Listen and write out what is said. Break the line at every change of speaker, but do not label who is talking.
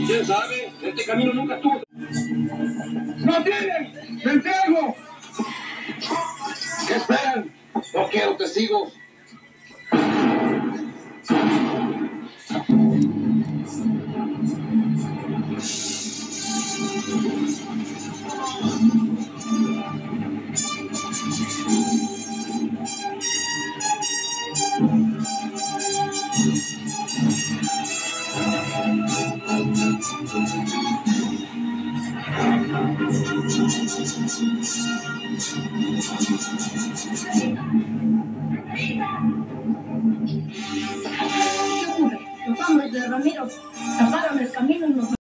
¿Quién sabe? Este camino nunca estuvo.
¡No tienen! ¡Me entrego!
¿Qué esperan? No quiero testigos.
¿Qué ocurre? Los hombres de Ramiro taparon el camino y nos